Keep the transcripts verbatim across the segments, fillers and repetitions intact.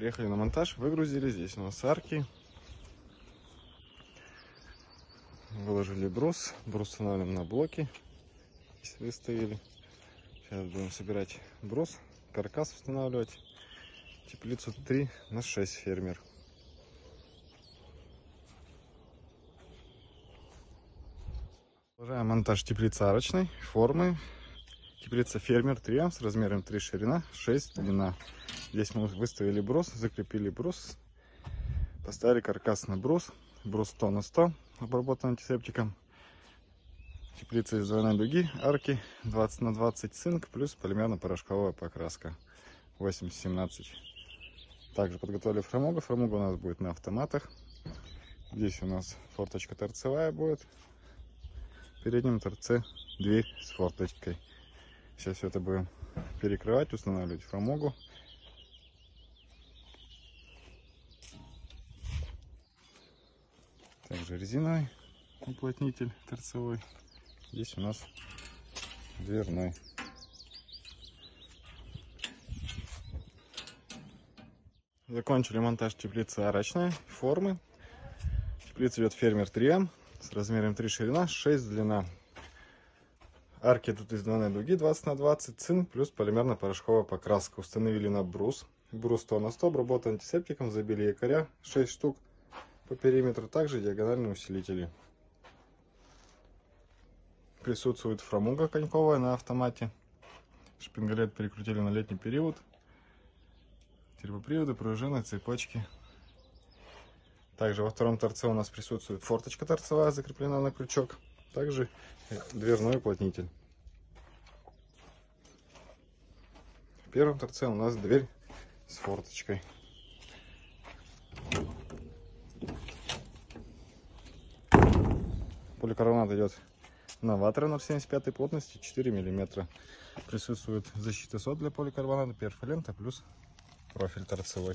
Приехали на монтаж, выгрузили. Здесь у нас арки. Выложили брус. Брус устанавливаем на блоки. Здесь выставили. Сейчас будем собирать брус, каркас устанавливать. Теплицу три на шесть фермер. Продолжаем монтаж теплицы арочной формы. Теплица фермер три с размером три ширина, шесть длина. Здесь мы выставили брус, закрепили брус, поставили каркас на брус. Брус сто на сто, обработан антисептиком. Теплица из двойной дуги, арки двадцать на двадцать, цинк плюс полимерно-порошковая покраска восемьдесят семнадцать. Также подготовили фрамугу. Фрамуга у нас будет на автоматах. Здесь у нас форточка торцевая будет. В переднем торце дверь с форточкой. Сейчас все это будем перекрывать, устанавливать фрамугу. Также резиновый уплотнитель торцевой. Здесь у нас дверной. Закончили монтаж теплицы арочной формы. Теплица идет фермер три с размером три ширина, шесть длина. Арки тут из двойной дуги двадцать на двадцать, цинк плюс полимерно-порошковая покраска. Установили на брус. Брус сто на сто, обработан антисептиком, забили якоря шесть штук по периметру, также диагональные усилители. Присутствует фрамуга коньковая на автомате. Шпингалет перекрутили на летний период. Трубоприводы, пружины, цепочки. Также во втором торце у нас присутствует форточка торцевая, закреплена на крючок. Также дверной уплотнитель. В первом торце у нас дверь с форточкой. Поликарбонат идет новатор ноль семьдесят пять плотности четыре миллиметра. Присутствует защита сот для поликарбоната, перфолента плюс профиль торцевой.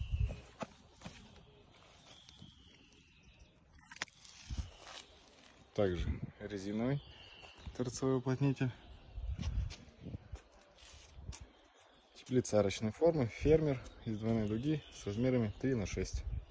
Также резиновый торцевой уплотнитель. Теплица арочной формы, фермер из двойной дуги с размерами три на шесть.